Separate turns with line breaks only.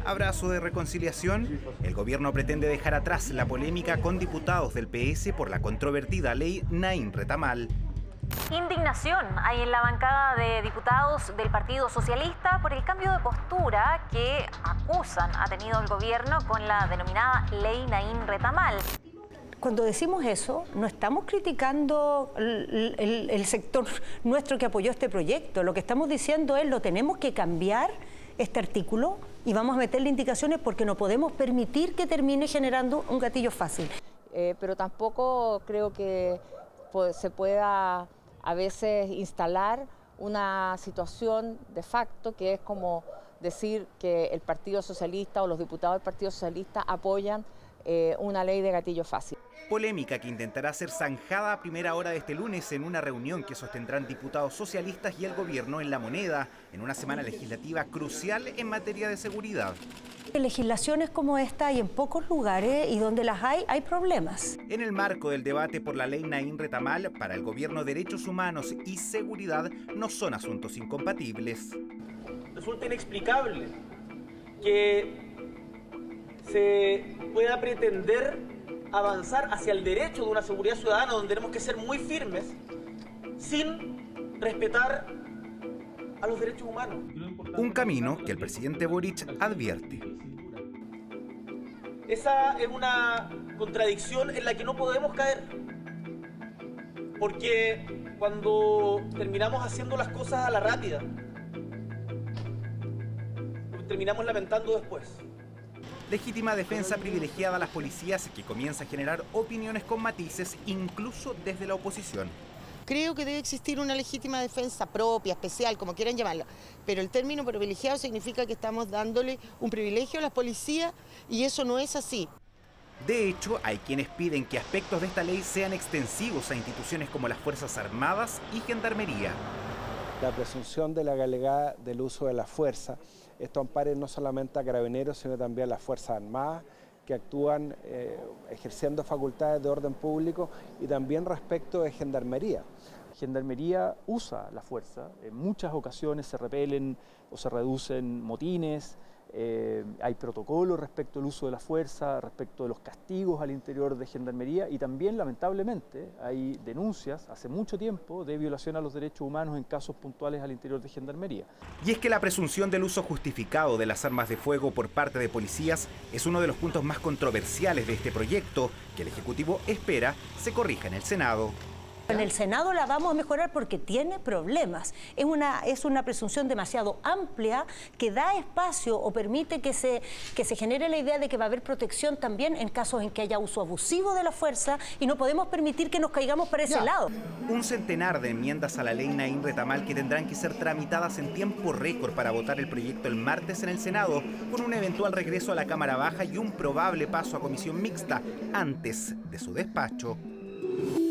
Abrazo de reconciliación. El gobierno pretende dejar atrás la polémica con diputados del PS por la controvertida ley Naim Retamal.
Indignación hay en la bancada de diputados del Partido Socialista por el cambio de postura que acusan ha tenido el gobierno con la denominada ley Naim Retamal.
Cuando decimos eso, no estamos criticando el sector nuestro que apoyó este proyecto. Lo que estamos diciendo es lo tenemos que cambiar este artículo y vamos a meterle indicaciones porque no podemos permitir que termine generando un gatillo fácil.
Pero tampoco creo que se pueda a veces instalar una situación de facto que es como decir que el Partido Socialista o los diputados del Partido Socialista apoyan una ley de gatillo fácil.
Polémica que intentará ser zanjada a primera hora de este lunes en una reunión que sostendrán diputados socialistas y el gobierno en La Moneda, en una semana legislativa crucial en materia de seguridad.
Legislaciones como esta hay en pocos lugares y donde las hay problemas.
En el marco del debate por la ley Naim Retamal, para el gobierno derechos humanos y seguridad no son asuntos incompatibles.
Resulta inexplicable que se pueda pretender avanzar hacia el derecho de una seguridad ciudadana donde tenemos que ser muy firmes sin respetar a los derechos humanos.
Un camino que el presidente Boric advierte.
Esa es una contradicción en la que no podemos caer, porque cuando terminamos haciendo las cosas a la rápida, terminamos lamentando después.
Legítima defensa privilegiada a las policías que comienza a generar opiniones con matices incluso desde la oposición.
Creo que debe existir una legítima defensa propia, especial, como quieran llamarlo, pero el término privilegiado significa que estamos dándole un privilegio a las policías y eso no es así.
De hecho, hay quienes piden que aspectos de esta ley sean extensivos a instituciones como las Fuerzas Armadas y Gendarmería.
La presunción de la legalidad del uso de la fuerza, esto ampare no solamente a carabineros, sino también a las Fuerzas Armadas, que actúan ejerciendo facultades de orden público y también respecto de Gendarmería.
Gendarmería usa la fuerza, en muchas ocasiones se repelen o se reducen motines, hay protocolos respecto al uso de la fuerza, respecto de los castigos al interior de Gendarmería y también lamentablemente hay denuncias hace mucho tiempo de violación a los derechos humanos en casos puntuales al interior de Gendarmería.
Y es que la presunción del uso justificado de las armas de fuego por parte de policías es uno de los puntos más controversiales de este proyecto que el Ejecutivo espera se corrija en el Senado.
En el Senado la vamos a mejorar porque tiene problemas. Es una presunción demasiado amplia que da espacio o permite que se genere la idea de que va a haber protección también en casos en que haya uso abusivo de la fuerza y no podemos permitir que nos caigamos para ese lado.
Un centenar de enmiendas a la ley Naim Retamal que tendrán que ser tramitadas en tiempo récord para votar el proyecto el martes en el Senado, con un eventual regreso a la Cámara Baja y un probable paso a comisión mixta antes de su despacho.